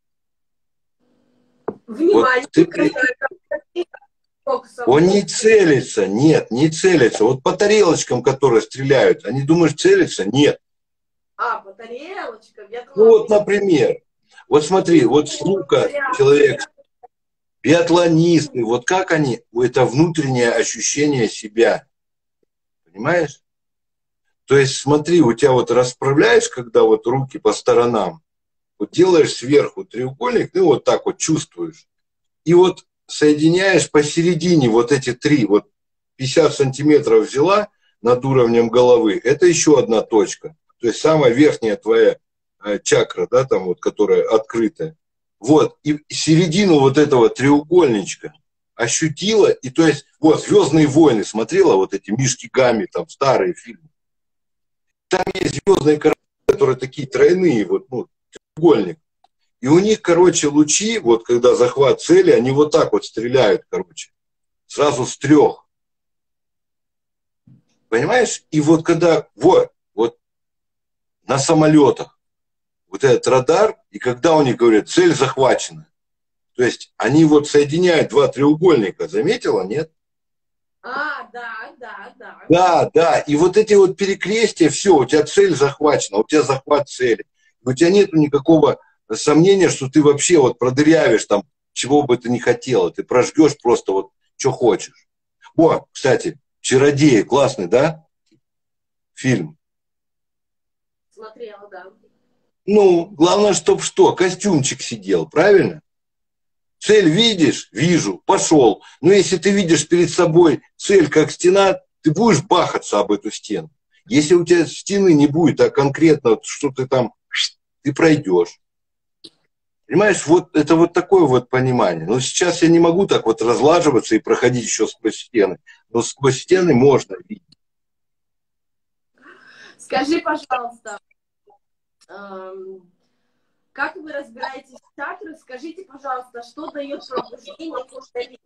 Внимание,
вот он не целится, нет, не целится. Вот по тарелочкам, которые стреляют, они думают, целятся? Нет.
по тарелочкам? Я думала,
ну вот, например, вот смотри, вот с лука человек, биатлонисты, вот как они, это внутреннее ощущение себя, понимаешь? То есть смотри, у тебя вот расправляешь, когда вот руки по сторонам, вот делаешь сверху треугольник, ты вот так вот чувствуешь. И вот соединяешь посередине вот эти три, вот 50 сантиметров взяла над уровнем головы, это еще одна точка. То есть самая верхняя твоя чакра, да, там вот, которая открытая. Вот, и середину вот этого треугольничка ощутила, и то есть, вот, «Звездные войны» смотрела, вот эти Мишки Гамми, там, старые фильмы. Там есть звездные корабли, которые такие тройные, вот, ну, треугольник. И у них, короче, лучи, вот когда захват цели, они вот так вот стреляют, короче, сразу с 3. Понимаешь? И вот когда, вот на самолетах, вот этот радар, и когда у них говорят, цель захвачена, то есть они вот соединяют 2 треугольника, заметила, нет?
Да.
Да, и вот эти вот перекрестия, все, у тебя цель захвачена, у тебя захват цели. У тебя нет никакого сомнения, что ты вообще вот продырявишь там, чего бы ты ни хотела, ты прожгешь просто вот, что хочешь. О, кстати, «Чародеи» классный, да? Фильм.
Смотрела, да.
Ну, главное, чтоб что, костюмчик сидел, правильно? Цель видишь? Вижу, пошел. Но если ты видишь перед собой цель как стена, ты будешь бахаться об эту стену. Если у тебя стены не будет, а конкретно, что ты там, ты пройдешь. Понимаешь, вот это вот такое вот понимание. Но сейчас я не могу так вот разлаживаться и проходить еще сквозь стены. Но сквозь стены можно видеть.
Скажи, пожалуйста, как вы разбираетесь в чакры? Скажите, пожалуйста, что дает пробуждение кундалини?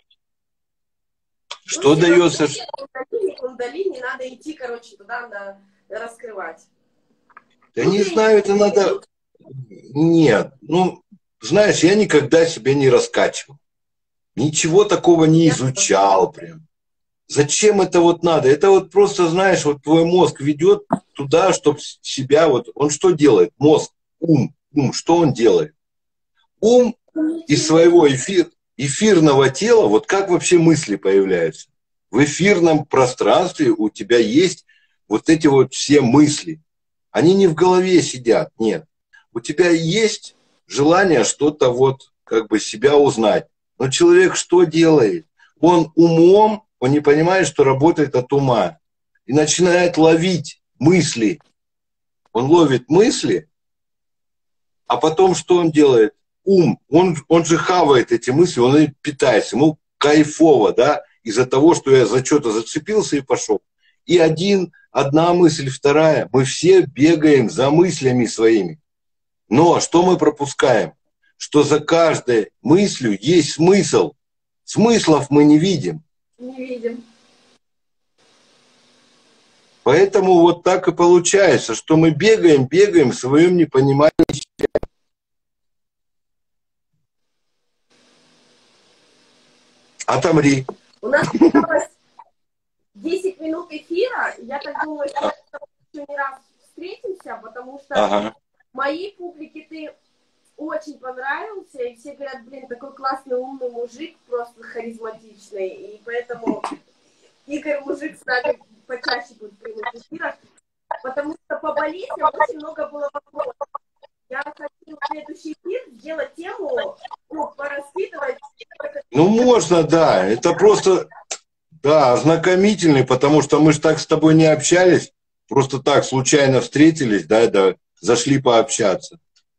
Что дается?
Кундалини надо идти, короче, туда раскрывать.
Я не знаю, это надо... Нет, ну, знаешь, я никогда себя не раскачивал. Ничего такого не изучал прям. Зачем это вот надо? Это вот просто, знаешь, вот твой мозг ведет туда, чтобы себя вот... Он что делает? Мозг, ум, что он делает? Ум из своего эфирного тела, вот как вообще мысли появляются? В эфирном пространстве у тебя есть вот эти вот все мысли. Они не в голове сидят, нет. У тебя есть желание что-то вот как бы себя узнать. Но человек что делает? Он умом, он не понимает, что работает от ума. И начинает ловить мысли. Он ловит мысли, а потом что он делает? Ум, он же хавает эти мысли, он и питается. Ему кайфово, да, из-за того, что я за что-то зацепился и пошел. И одна мысль, вторая. Мы все бегаем за мыслями своими. Но что мы пропускаем? Что за каждой мыслью есть смысл. Смыслов мы не видим.
Не видим.
Поэтому вот так и получается, что мы бегаем в своем непонимании. Отомри.
У нас осталось 10 минут эфира, я так думаю, что мы еще не раз встретимся, потому что
Ага.
моей публике ты очень понравился, и все говорят, блин, такой классный, умный мужик, просто харизматичный, и поэтому Игорь Мужик с нами почаще будет в прямых эфирах, потому что по болезням очень много было вопросов. Я хочу в следующий эфир сделать тему, ну, пораспитывать.
Ну, можно, да. Это просто, да, ознакомительный, потому что мы же так с тобой не общались. Просто так случайно встретились, да, да, зашли пообщаться.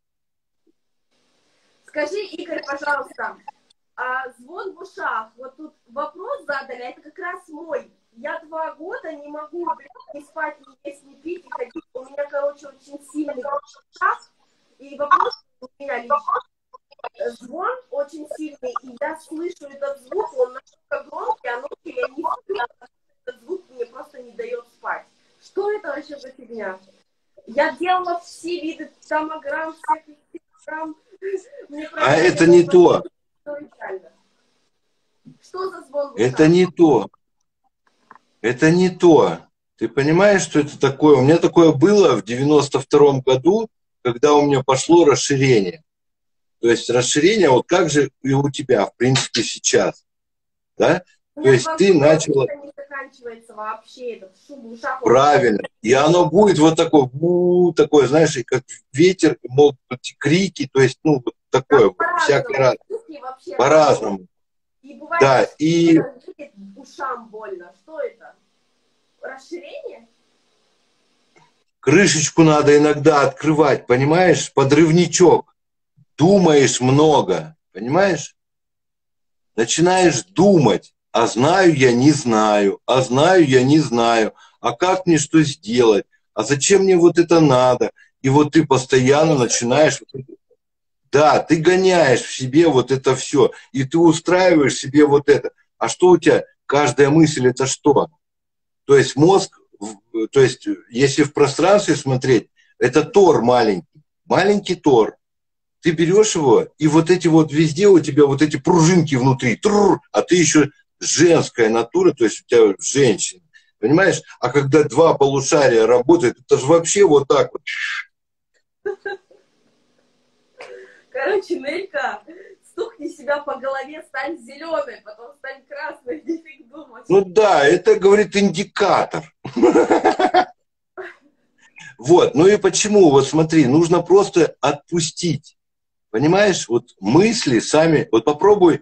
Скажи, Игорь, пожалуйста, звон в ушах, вот тут вопрос задали, это как раз мой. Я 2 года не могу не спать, не есть, не пить, не ходить. У меня, короче, очень сильный ушах. И вопрос у меня лично. Звон очень сильный, и я слышу этот звук, он настолько громкий, а ночью я не сплю, этот звук мне просто не дает спать. Что это вообще за фигня? Я делала все виды томограмм, всяких томограмм.
А это не то.
Что за звон в ушах?
Это не то. Это не то. Ты понимаешь, что это такое? У меня такое было в 92-м году, когда у меня пошло расширение. То есть расширение, вот как же и у тебя, в принципе, сейчас. Да? То есть ты начала...
не заканчивается вообще, этот шум в ушах.
Правильно. И оно будет вот такое, такое, знаешь, и как ветер, могут быть крики, то есть, ну, вот такое, всякий раз. По-разному.
И бывает,
да, и...
ушам больно. Что это? Расширение?
Крышечку надо иногда открывать, понимаешь? Подрывничок. Думаешь много, понимаешь? Начинаешь думать, а знаю я не знаю, а знаю я не знаю, а как мне что сделать, а зачем мне вот это надо? И вот ты постоянно начинаешь... Да, ты гоняешь в себе вот это все, и ты устраиваешь себе вот это. А что у тебя? Каждая мысль это что? То есть мозг, то есть если в пространстве смотреть, это тор маленький, маленький тор. Ты берешь его, и вот эти вот везде у тебя вот эти пружинки внутри, а ты еще женская натура, то есть у тебя женщина, понимаешь? А когда 2 полушария работают, это же вообще вот так вот.
Короче, Нелька, стукни себя по голове, стань зеленой, потом стань красной, не фиг думать.
Ну да, это, говорит, индикатор. Вот, ну и почему? Вот смотри, нужно просто отпустить. Понимаешь, вот мысли сами, вот попробуй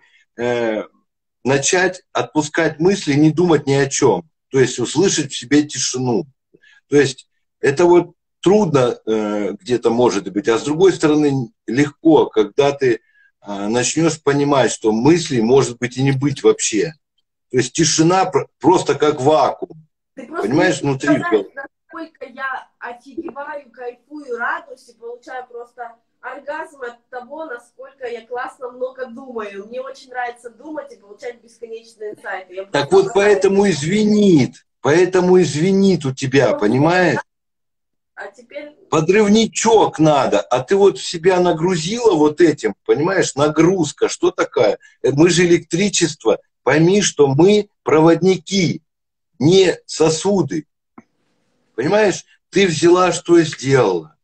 начать отпускать мысли, не думать ни о чем. То есть услышать в себе тишину. То есть это вот трудно где-то может быть, а с другой стороны легко, когда ты начнешь понимать, что мыслей может быть и не быть вообще. То есть тишина просто как вакуум.
Ты просто
понимаешь,
не
внутри.
Насколько я офигеваю, кайфую, радуюсь и получаю просто оргазм от того, насколько я классно много думаю. Мне очень нравится думать и получать бесконечные инсайты.
Так вот поэтому и звенит. Поэтому и звенит у тебя, понимаешь?
А теперь...
Подрывничок надо, а ты вот в себя нагрузила вот этим, понимаешь, нагрузка, что такая? Мы же электричество, пойми, что мы проводники, не сосуды. Понимаешь, ты взяла, что сделала.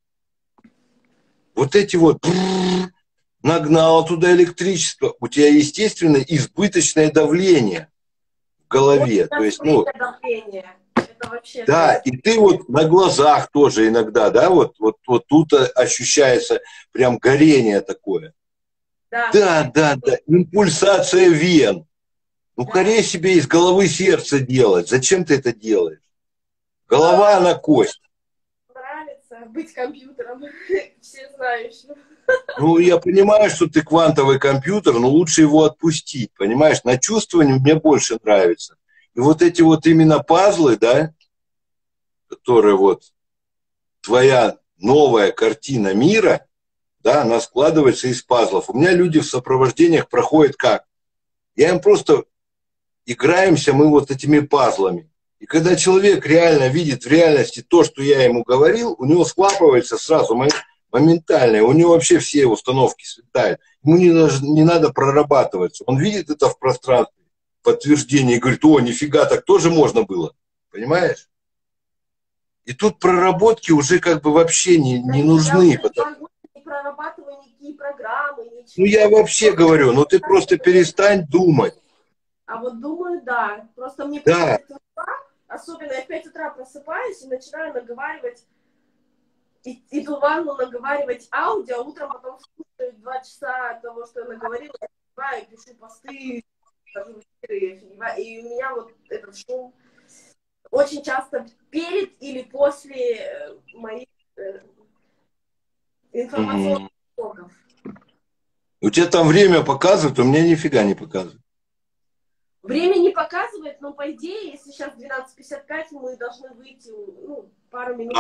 Вот эти вот нагнала туда электричество, у тебя, естественно, избыточное давление в голове. То есть, ну,
давление. Это вообще
да, и ты вот на глазах тоже иногда, да, вот тут ощущается прям горение такое. Да, импульсация вен. Ну, скорее себе из головы сердце делать. Зачем ты это делаешь? Голова на кость.
Нравится быть компьютером. Все знают.
Ну, я понимаю, что ты квантовый компьютер, но лучше его отпустить, понимаешь? На чувствование мне больше нравится. И вот эти вот именно пазлы, да, которые вот твоя новая картина мира, да, она складывается из пазлов. У меня люди в сопровождениях проходят как? Я им просто играемся мы вот этими пазлами. И когда человек реально видит в реальности то, что я ему говорил, у него схлапывается сразу моментально. У него вообще все установки слетают. Ему не надо прорабатываться. Он видит это в пространстве. подтверждение и говорит, о, нифига, так тоже можно было. Понимаешь? И тут проработки уже как бы вообще не нужны.
Не прорабатываю никакие программы, ничего.
Ну, я вообще говорю, ну ты просто перестань думать.
А вот думаю, да. Просто мне
Да.
приходит особенно я в 5 утра просыпаюсь и начинаю наговаривать, иду в ванну наговаривать аудио, а утром потом слушаю 2 часа того, что я наговорила, я пишу посты, и у меня вот этот шум очень часто перед или после моих информационных потоков.
У тебя там время показывает, у меня нифига не показывает.
Время не показывает, но по идее, если сейчас 12:55, мы должны выйти, ну, пару минут.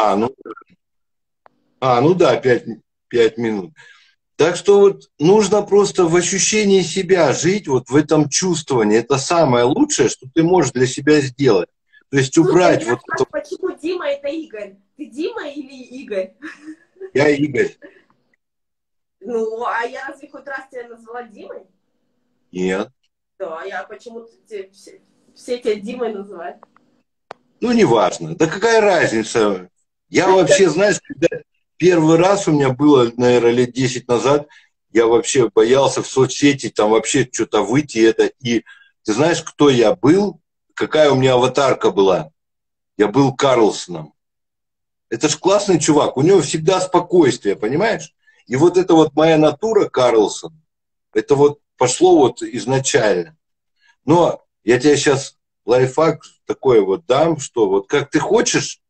Ну да, 5 минут. Так что вот нужно просто в ощущении себя жить, вот в этом чувствовании. Это самое лучшее, что ты можешь для себя сделать. То есть убрать вот это.
Почему Дима это Игорь? Ты Дима или Игорь?
Я Игорь.
Ну, а я разве хоть раз тебя назвала Димой?
Нет.
Да, я почему-то все тебя Димой называют.
Ну, неважно. Да какая разница? Я вообще, знаешь, когда первый раз у меня было, наверное, лет 10 назад, я вообще боялся в соцсети там вообще что-то выйти. И ты знаешь, кто я был? Какая у меня аватарка была? Я был Карлсоном. Это ж классный чувак. У него всегда спокойствие, понимаешь? И вот это вот моя натура, Карлсон, это вот пошло вот изначально. Но я тебе сейчас лайфхак такой вот дам, что вот как ты хочешь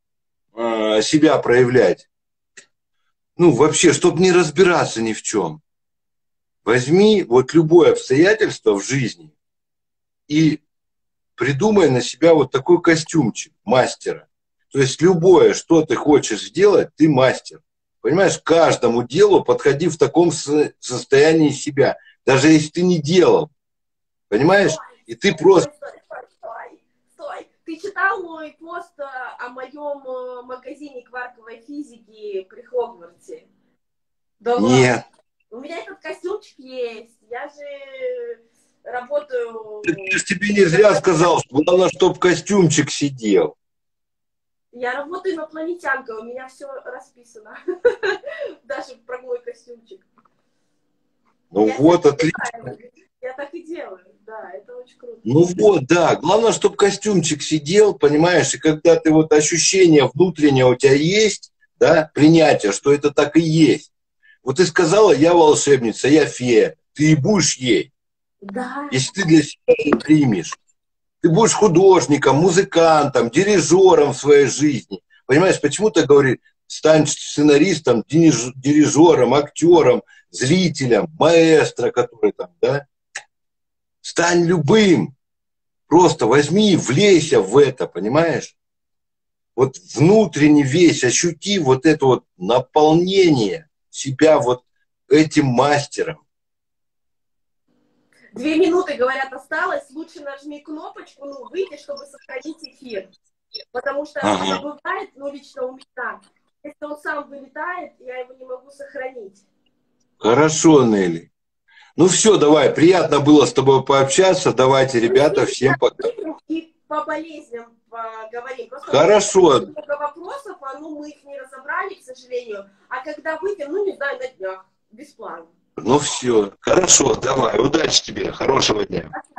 себя проявлять, ну вообще, чтобы не разбираться ни в чем, возьми вот любое обстоятельство в жизни и придумай на себя вот такой костюмчик мастера. То есть любое, что ты хочешь сделать, ты мастер. Понимаешь, к каждому делу подходи в таком состоянии себя. Даже если ты не делал. Понимаешь? И ты просто...
Стой. Ты читал мой пост о моем магазине кварковой физики при Хогвартсе? Да
нет.
Ладно. У меня этот костюмчик есть. Я же работаю...
Я же тебе не зря сказал, что главное, чтобы костюмчик сидел.
Я работаю инопланетянкой, у меня все расписано. Даже про мой костюмчик.
Ну
я
вот, отлично.
Я так и делаю, да, это очень круто.
Ну вот, да, главное, чтобы костюмчик сидел, понимаешь, и когда ты вот ощущение внутреннее у тебя есть, да, принятие, что это так и есть. Вот ты сказала, я волшебница, я фея, ты и будешь ей.
Да.
Если ты для себя не примешь. Ты будешь художником, музыкантом, дирижером в своей жизни. Понимаешь, почему-то говорит, стань сценаристом, дирижером, актером, зрителем, маэстро, который там, да. Стань любым. Просто возьми и влейся в это, понимаешь? Вот внутренне весь ощути вот это вот наполнение себя вот этим мастером.
2 минуты, говорят, осталось. Лучше нажми кнопочку, ну, выйти, чтобы сохранить эфир. Потому что это бывает, ну, лично у меня. Если он сам вылетает, я его не могу сохранить.
Хорошо, Нелли. Ну все, давай, приятно было с тобой пообщаться. Давайте, ребята, всем пока.
И по болезням поговорим. Просто
хорошо.
Много вопросов, ну, мы их не разобрали, к сожалению. А когда выйдем, ну, не знаю, на днях, без плана.
Ну все, хорошо, давай, удачи тебе, хорошего дня.